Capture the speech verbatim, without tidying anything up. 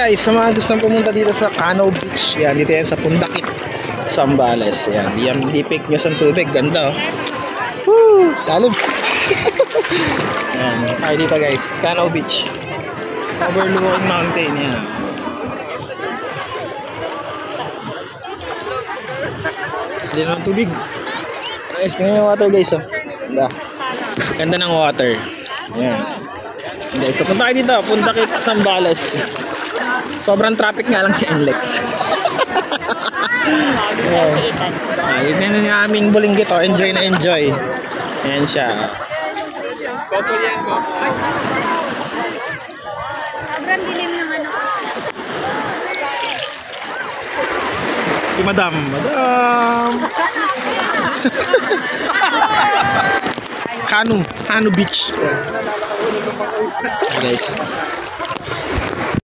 guys, sa mga gustong pumunta dito sa Canoe Beach, yan, dito yan sa Pundakit, Zambales. Yan, yan, dipik nyo sa tubig, ganda oh. Woo! Lalim. Yan, tayo dito guys, Canoe Beach. Overlooking mountain, yan. Sila ng tubig. Guys, tingnan yung water guys oh. Ganda. Ganda ng water. Yan. Guys, so punta kayo dito, Pundakit, Zambales. Sobrang traffic nga lang si Enlex. Yeah. Ah, yun na yung aming bulinggit oh. Enjoy na enjoy. Ayan siya. Sobrang dilim ng ano. Si Madam. Madam. Canoe. Canoe Beach. Yeah. Guys.